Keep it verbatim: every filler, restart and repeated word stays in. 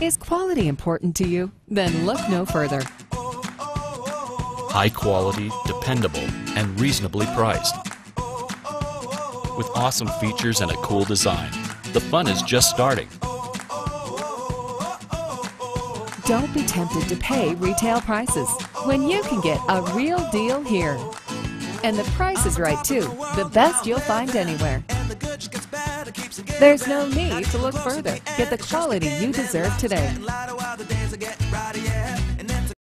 Is quality important to you? Then look no further. High quality, dependable, and reasonably priced. With awesome features and a cool design, the fun is just starting. Don't be tempted to pay retail prices when you can get a real deal here. And the price is right too, the best you'll find anywhere. There's no need to look further. Get the quality you deserve today.